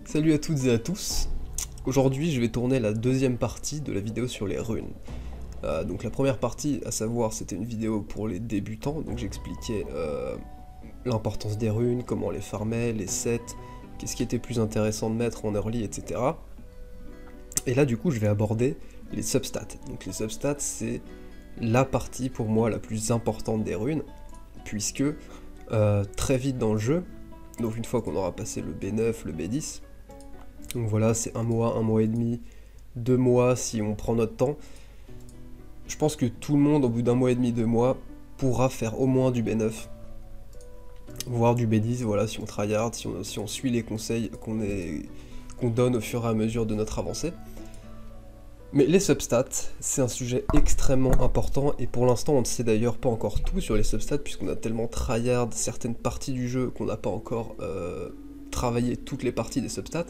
Salut à toutes et à tous. Aujourd'hui je vais tourner la deuxième partie de la vidéo sur les runes. Donc la première partie, à savoir, c'était une vidéo pour les débutants, donc j'expliquais l'importance des runes, comment les farmer, les sets, qu'est-ce qui était plus intéressant de mettre en early, etc. Et là du coup je vais aborder les substats. Donc les substats c'est la partie pour moi la plus importante des runes, puisque très vite dans le jeu, donc une fois qu'on aura passé le B9, le B10, donc voilà, c'est un mois et demi, 2 mois si on prend notre temps. Je pense que tout le monde, au bout d'un mois et demi, 2 mois, pourra faire au moins du B9, voire du B10, voilà, si on tryhard, si on suit les conseils qu'on donne au fur et à mesure de notre avancée. Mais les substats, c'est un sujet extrêmement important, et pour l'instant on ne sait d'ailleurs pas encore tout sur les substats, puisqu'on a tellement tryhard certaines parties du jeu qu'on n'a pas encore travaillé toutes les parties des substats.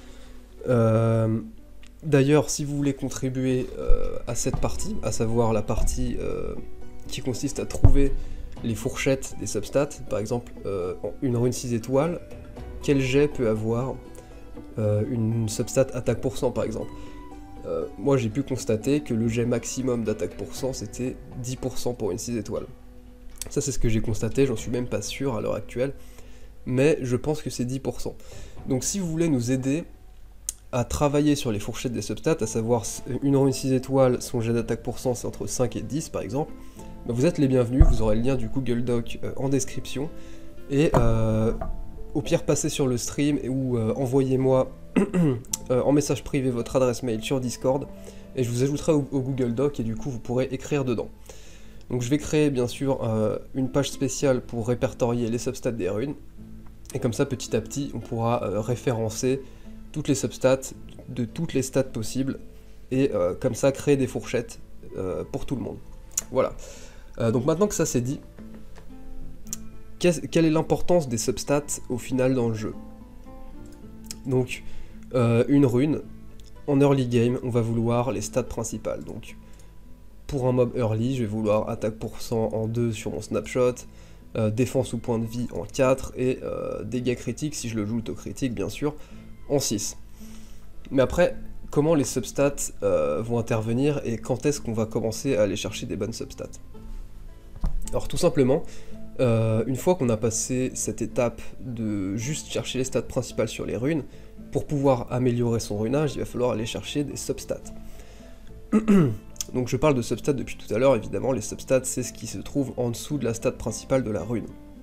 D'ailleurs, si vous voulez contribuer à cette partie, à savoir la partie qui consiste à trouver les fourchettes des substats, par exemple une rune 6 étoiles, quel jet peut avoir une substat attaque % par exemple. Moi j'ai pu constater que le jet maximum d'attaque % c'était 10% pour une 6 étoiles. Ça c'est ce que j'ai constaté, j'en suis même pas sûr à l'heure actuelle, mais je pense que c'est 10%. Donc si vous voulez nous aider à travailler sur les fourchettes des substats, à savoir une rune 6 étoiles, son jet d'attaque % c'est entre 5 et 10 par exemple, bah vous êtes les bienvenus, vous aurez le lien du Google Doc en description, et au pire passez sur le stream ou envoyez-moi en message privé votre adresse mail sur Discord, et je vous ajouterai au Google Doc et du coup vous pourrez écrire dedans. Donc je vais créer bien sûr une page spéciale pour répertorier les substats des runes, et comme ça petit à petit on pourra référencer toutes les substats de toutes les stats possibles, et comme ça créer des fourchettes pour tout le monde. Voilà. Donc maintenant que ça c'est dit, quelle est l'importance des substats au final dans le jeu? Donc une rune, en early game on va vouloir les stats principales. Donc pour un mob early je vais vouloir attaque % en 2 sur mon snapshot, défense ou point de vie en 4, et dégâts critiques si je le joue auto-critique bien sûr en 6. Mais après, comment les substats vont intervenir et quand est-ce qu'on va commencer à aller chercher des bonnes substats? Alors tout simplement, une fois qu'on a passé cette étape de juste chercher les stats principales sur les runes, pour pouvoir améliorer son runage, il va falloir aller chercher des substats. Donc je parle de substats depuis tout à l'heure, évidemment les substats c'est ce qui se trouve en dessous de la stat principale de la rune.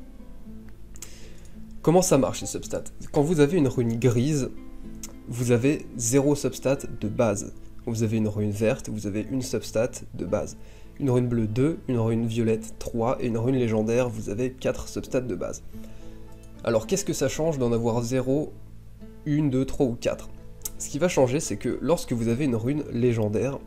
Comment ça marche les substats? Quand vous avez une rune grise, vous avez 0 substat de base. Quand vous avez une rune verte, vous avez une substat de base. Une rune bleue 2, une rune violette 3, et une rune légendaire, vous avez 4 substats de base. Alors qu'est-ce que ça change d'en avoir 0, 1, 2, 3 ou 4? Ce qui va changer, c'est que lorsque vous avez une rune légendaire,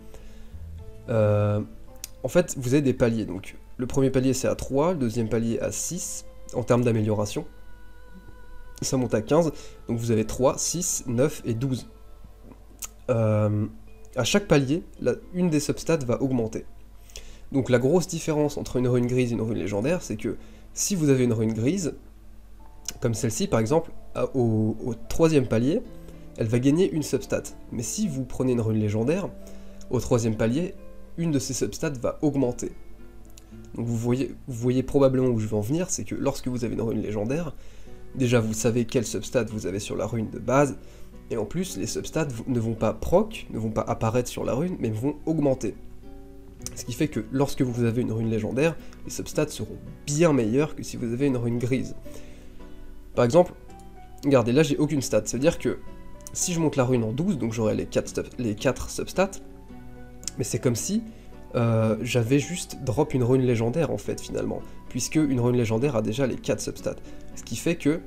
en fait vous avez des paliers. Donc le premier palier c'est à 3, le deuxième palier à 6, en termes d'amélioration. Ça monte à 15, donc vous avez 3, 6, 9 et 12. À chaque palier, une des substats va augmenter. Donc la grosse différence entre une rune grise et une rune légendaire, c'est que si vous avez une rune grise, comme celle-ci par exemple, au 3e palier, elle va gagner une substat. Mais si vous prenez une rune légendaire, au 3e palier, une de ces substats va augmenter. Donc vous voyez probablement où je veux en venir, c'est que lorsque vous avez une rune légendaire, déjà vous savez quel substat vous avez sur la rune de base, et en plus les substats ne vont pas proc, ne vont pas apparaître sur la rune, mais vont augmenter. Ce qui fait que lorsque vous avez une rune légendaire, les substats seront bien meilleurs que si vous avez une rune grise. Par exemple, regardez, là j'ai aucune stat, ça veut dire que si je monte la rune en 12, donc j'aurai les 4 substats, mais c'est comme si j'avais juste drop une rune légendaire en fait finalement, puisque une rune légendaire a déjà les 4 substats. Ce qui fait que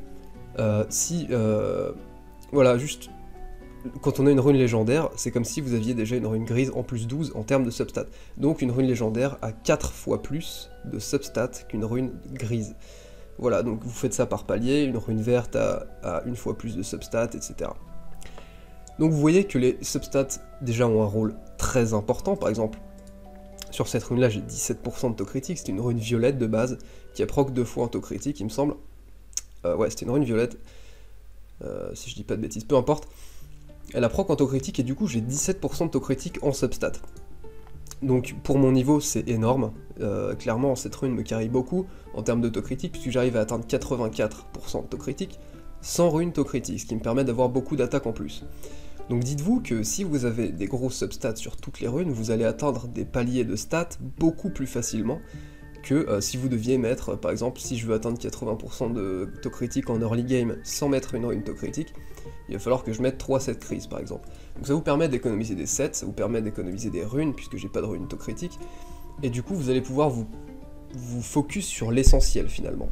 voilà, juste quand on a une rune légendaire, c'est comme si vous aviez déjà une rune grise en plus 12 en termes de substats. Donc une rune légendaire a 4 fois plus de substats qu'une rune grise. Voilà, donc vous faites ça par palier, une rune verte a une fois plus de substats, etc. Donc vous voyez que les substats déjà ont un rôle très important. Par exemple, sur cette rune là j'ai 17% d'autocritique, c'est une rune violette de base qui a proc 2 fois autocritique il me semble. Ouais, c'était une rune violette. si je dis pas de bêtises, peu importe. Elle a proc en taux critique et du coup j'ai 17% de taux critique en substat. Donc pour mon niveau c'est énorme, clairement cette rune me carry beaucoup en termes de taux critique puisque j'arrive à atteindre 84% de taux critique sans rune taux critique, ce qui me permet d'avoir beaucoup d'attaques en plus. Donc dites-vous que si vous avez des grosses substats sur toutes les runes, vous allez atteindre des paliers de stats beaucoup plus facilement que si vous deviez mettre, par exemple, si je veux atteindre 80% de taux critique en early game sans mettre une rune taux critique, il va falloir que je mette 3 sets crises par exemple. Donc ça vous permet d'économiser des sets, ça vous permet d'économiser des runes, puisque j'ai pas de rune taux critique, et du coup vous allez pouvoir vous focus sur l'essentiel finalement.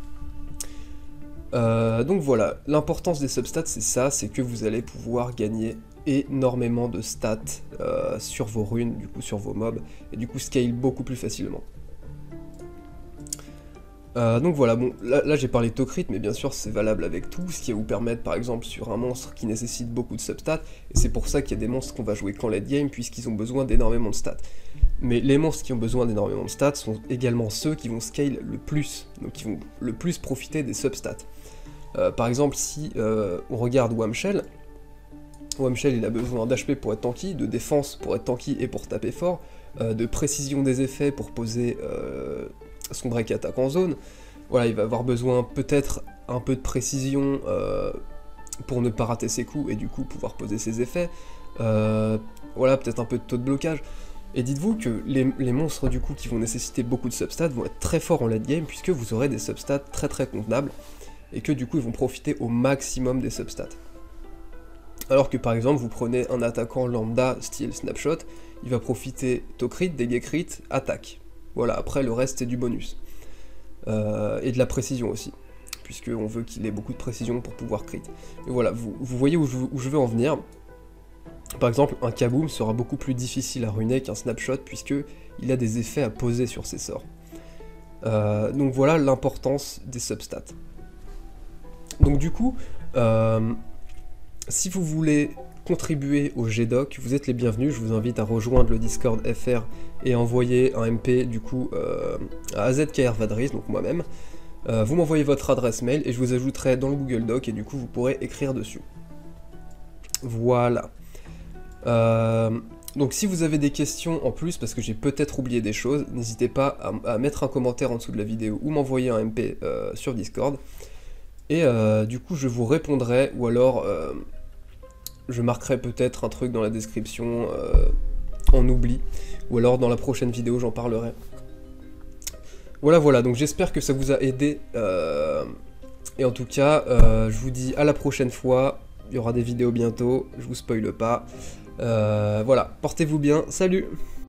Donc voilà, l'importance des substats c'est ça, c'est que vous allez pouvoir gagner énormément de stats sur vos runes, du coup sur vos mobs, et du coup scale beaucoup plus facilement. Donc voilà, bon, là j'ai parlé de taux crit, mais bien sûr c'est valable avec tout, ce qui va vous permettre par exemple sur un monstre qui nécessite beaucoup de substats, et c'est pour ça qu'il y a des monstres qu'on va jouer qu'en late game, puisqu'ils ont besoin d'énormément de stats. Mais les monstres qui ont besoin d'énormément de stats sont également ceux qui vont scale le plus, donc qui vont le plus profiter des substats. Par exemple, si on regarde Wamshell, il a besoin d'HP pour être tanky, de défense pour être tanky et pour taper fort, de précision des effets pour poser son break attaque en zone. Voilà, il va avoir besoin peut-être un peu de précision pour ne pas rater ses coups et du coup pouvoir poser ses effets. Voilà, peut-être un peu de taux de blocage. Et dites-vous que les monstres du coup qui vont nécessiter beaucoup de substats vont être très forts en late game puisque vous aurez des substats très très convenables et que du coup ils vont profiter au maximum des substats. Alors que par exemple vous prenez un attaquant lambda style snapshot, il va profiter taux crit, dégâts crit, attaque. Voilà, après le reste c'est du bonus. Et de la précision aussi, puisqu'on veut qu'il ait beaucoup de précision pour pouvoir crit. Et voilà, vous voyez où je veux en venir. Par exemple, un Kaboom sera beaucoup plus difficile à ruiner qu'un snapshot, puisqu'il a des effets à poser sur ses sorts. Donc voilà l'importance des substats. Donc du coup, si vous voulez contribuer au GDoc, vous êtes les bienvenus, je vous invite à rejoindre le Discord FR et envoyer un MP du coup à AZKR Vadris, donc moi-même. Vous m'envoyez votre adresse mail et je vous ajouterai dans le Google Doc et du coup vous pourrez écrire dessus. Voilà. Donc si vous avez des questions en plus, parce que j'ai peut-être oublié des choses, n'hésitez pas à mettre un commentaire en dessous de la vidéo ou m'envoyer un MP sur Discord. Et du coup je vous répondrai, ou alors je marquerai peut-être un truc dans la description en oubli, ou alors dans la prochaine vidéo j'en parlerai. Voilà, donc j'espère que ça vous a aidé, et en tout cas je vous dis à la prochaine fois, il y aura des vidéos bientôt, je vous spoile pas. Voilà, portez-vous bien, salut!